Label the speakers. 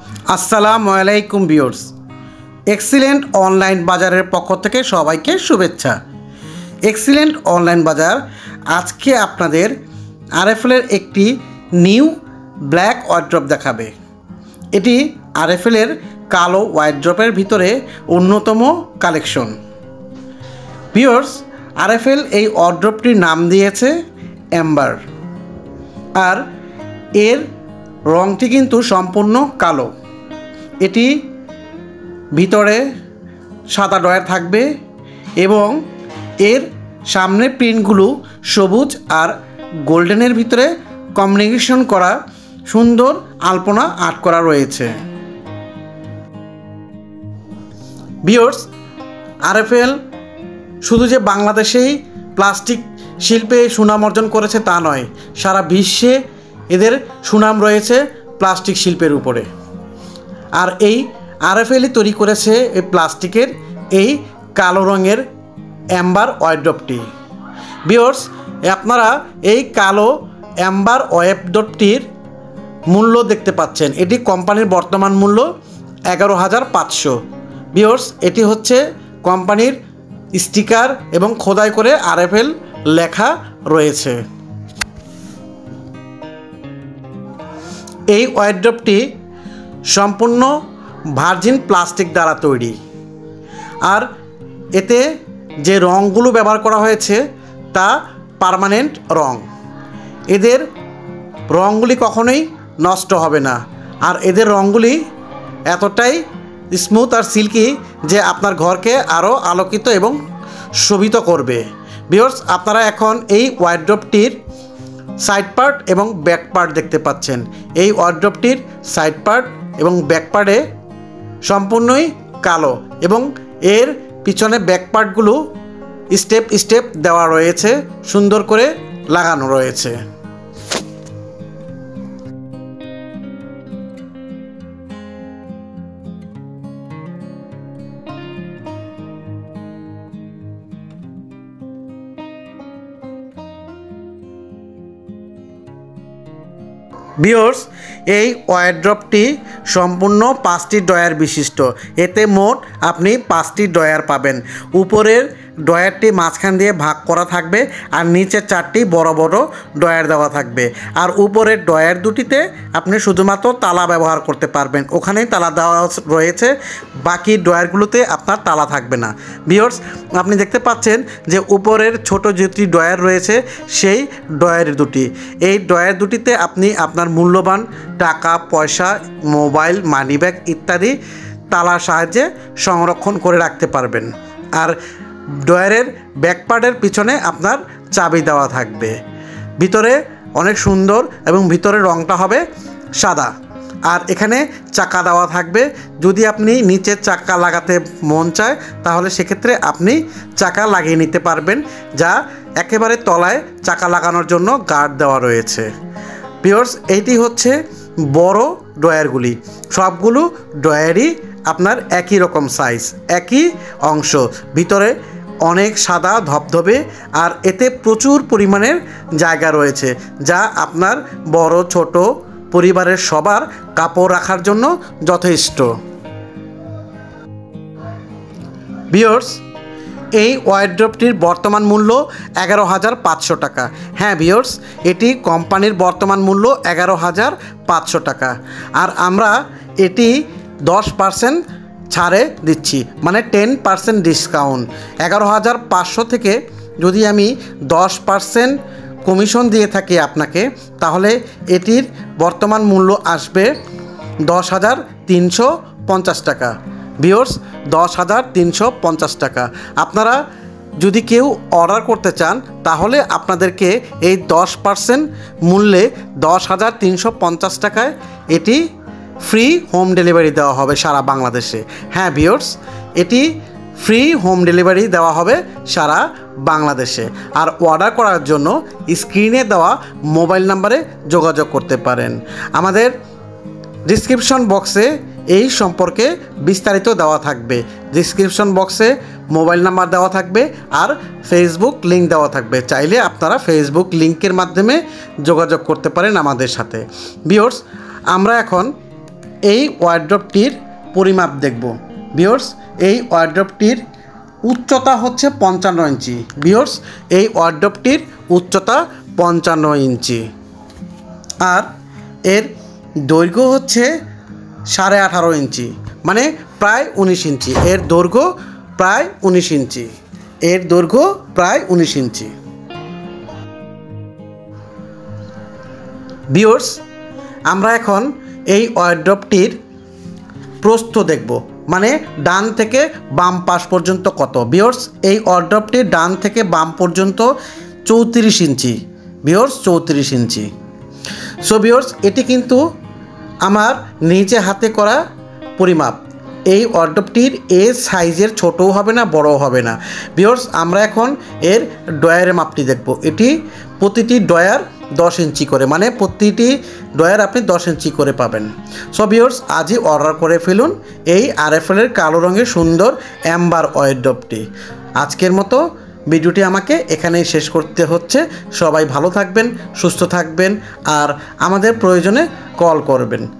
Speaker 1: আসসালামু আলাইকুম viewers, excellent online বাজারের পক্ষ থেকে সবাইকে শুভেচ্ছা। এক্সিলেন্ট অনলাইন বাজার আজকে আপনাদের আরএফএলের একটি নিউ ব্ল্যাক ওয়ার্ড্রপ দেখাবে। এটি আরএফএলের কালো ওয়ার্ড্রপের ভিতরে অন্যতম কালেকশন। ভিউয়ার্স, আরএফএল এই ওয়ার্ড্রপটির নাম দিয়েছে এম্বার, আর এর রঙটি কিন্তু সম্পূর্ণ কালো। এটি ভিতরে সাদা ডয়ার থাকবে এবং এর সামনে প্রিন্টগুলো সবুজ আর গোল্ডেনের ভিতরে কম্বিনেশন করা সুন্দর আলপনা আর্ট করা রয়েছে। ভিউয়ার্স, আরএফএল শুধু যে বাংলাদেশেই প্লাস্টিক শিল্পে সুনাম অর্জন করেছে তা নয়, সারা বিশ্বে এদের সুনাম রয়েছে প্লাস্টিক শিল্পের উপরে। আর এই আরএফএলই তৈরি করেছে এই প্লাস্টিকের এই কালো রঙের এম্বার ওয়ার্ড্রপটি। ভিউয়ার্স, আপনারা এই কালো এম্বার ওয়ার্ড্রপটির মূল্য দেখতে পাচ্ছেন। এটি কোম্পানির বর্তমান মূল্য 11,500। ভিউয়ার্স, এটি হচ্ছে কোম্পানির স্টিকার এবং খোদাই করে আরএফএল লেখা রয়েছে। এই ওয়ার্ড্রপটি সম্পূর্ণ ভার্জিন প্লাস্টিক দ্বারা তৈরি, আর এতে যে রঙগুলো ব্যবহার করা হয়েছে তা পার্মানেন্ট রং। এদের রঙগুলি কখনোই নষ্ট হবে না, আর এদের রঙগুলি এতটাই স্মুথ আর সিল্কি যে আপনার ঘরকে আরও আলোকিত এবং শোভিত করবে। ভিউয়ার্স, আপনারা এখন এই ওয়ার্ড্রপটির সাইড পার্ট এবং ব্যাক পার্ট দেখতে পাচ্ছেন। এই ওয়ার্ড্রপটির সাইড পার্ট এবং ব্যাক পার্টে সম্পূর্ণই কালো এবং এর পিছনে ব্যাক পার্টগুলো স্টেপ স্টেপ দেওয়া রয়েছে, সুন্দর করে লাগানো রয়েছে। ভিউয়ার্স, এই ওয়ার্ড্রপটি সম্পূর্ণ 5টি ডয়ার বিশিষ্ট। এতে মোট আপনি 5টি ডয়ার পাবেন। উপরের ডয়ারটি মাঝখান দিয়ে ভাগ করা থাকবে আর নিচে 4টি বড় বড় ডয়ার দেওয়া থাকবে। আর উপরের ডয়ার দুটিতে আপনি শুধুমাত্র তালা ব্যবহার করতে পারবেন, ওখানেই তালা দেওয়া রয়েছে, বাকি ডয়ারগুলোতে আপনার তালা থাকবে না। ভিউয়ার্স, আপনি দেখতে পাচ্ছেন যে উপরের ছোট যেটি ডয়ার রয়েছে সেই ডয়ার দুটি, এই ডয়ার দুটিতে আপনি আপনার মূল্যবান টাকা পয়সা, মোবাইল, মানিব্যাগ ইত্যাদি তালার সাহায্যে সংরক্ষণ করে রাখতে পারবেন। আর ডয়ারের ব্যাকপার্টের পিছনে আপনার চাবি দেওয়া থাকবে। ভিতরে অনেক সুন্দর এবং ভিতরের রঙটা হবে সাদা, আর এখানে চাকা দেওয়া থাকবে। যদি আপনি নিচে চাকা লাগাতে মন চায় তাহলে সেক্ষেত্রে আপনি চাকা লাগিয়ে নিতে পারবেন, যা একেবারে তলায় চাকা লাগানোর জন্য গার্ড দেওয়া রয়েছে। ভিউয়ার্স, এইটি হচ্ছে বড় ডয়ারগুলি। সবগুলো ডয়ারই আপনার একই রকম সাইজ, একই অংশ, ভিতরে অনেক সাদা ধবধবে, আর এতে প্রচুর পরিমাণের জায়গা রয়েছে, যা আপনার বড় ছোট পরিবারের সবার কাপড় রাখার জন্য যথেষ্ট। ভিউয়ার্স, এই ওয়ার্ড্রপটির বর্তমান মূল্য 11,500 টাকা। হ্যাঁ ভিউয়ার্স, এটি কোম্পানির বর্তমান মূল্য 11,500 টাকা, আর আমরা এটি 10% ছাড়ে দিচ্ছি, মানে 10% ডিসকাউন্ট। 11,500 থেকে যদি আমি 10% কমিশন দিয়ে থাকি আপনাকে, তাহলে এটির বর্তমান মূল্য আসবে 10,350 টাকা। ভিউয়ার্স, 10,350 টাকা। আপনারা যদি কেউ অর্ডার করতে চান তাহলে আপনাদেরকে এই 10% মূল্যে 10,350 টাকায় এটি ফ্রি হোম ডেলিভারি দেওয়া হবে সারা বাংলাদেশে। হ্যাঁ ভিউয়ার্স, এটি ফ্রি হোম ডেলিভারি দেওয়া হবে সারা বাংলাদেশে। আর অর্ডার করার জন্য স্ক্রিনে দেওয়া মোবাইল নাম্বারে যোগাযোগ করতে পারেন। আমাদের ডিসক্রিপশন বক্সে এই সম্পর্কে বিস্তারিত দেওয়া থাকবে। ডিসক্রিপশন বক্সে মোবাইল নাম্বার দেওয়া থাকবে আর ফেসবুক লিঙ্ক দেওয়া থাকবে। চাইলে আপনারা ফেসবুক লিঙ্কের মাধ্যমে যোগাযোগ করতে পারেন আমাদের সাথে। ভিউয়ার্স, আমরা এখন এই ওয়ারড্রপটির পরিমাপ দেখব। ভিউয়ার্স, এই ওয়ারড্রপটির উচ্চতা হচ্ছে 55 ইঞ্চি। ভিউয়ার্স, এই ওয়ারড্রপটির উচ্চতা 55 ইঞ্চি, আর এর দৈর্ঘ্য হচ্ছে 18.5 ইঞ্চি, মানে প্রায় 19 ইঞ্চি। এর দৈর্ঘ্য প্রায় 19 ইঞ্চি। এর দৈর্ঘ্য প্রায় 19 ইঞ্চি। ভিউয়ার্স, আমরা এখন এই ওয়ারড্রপটির প্রস্থ দেখব, মানে ডান থেকে বাম পাশ পর্যন্ত কত। ভিউয়ার্স, এই ওয়ারড্রপটির ডান থেকে বাম পর্যন্ত 34 ইঞ্চি। ভিউয়ার্স, 34 ইঞ্চি। সো ভিউয়ার্স, এটি কিন্তু আমার নিজে হাতে করা পরিমাপ। এই ওয়ারড্রপটির সাইজের ছোটও হবে না, বড়ও হবে না। ভিউয়ার্স, আমরা এখন এর ড্রয়ারের মাপটি দেখব। এটি প্রতিটি ড্রয়ার 10 ইঞ্চি করে, মানে প্রতিটি ড্রয়ার আপনি 10 ইঞ্চি করে পাবেন। সো ভিউয়ার্স, আজই অর্ডার করে ফেলুন এই আরএফএলের কালো রঙের সুন্দর অ্যাম্বার ওয়ারড্রপটি। আজকের মতো ভিডিওটি আমাকে এখানেই শেষ করতে হচ্ছে। সবাই ভালো থাকবেন, সুস্থ থাকবেন, আর আমাদের প্রয়োজনে কল করবেন।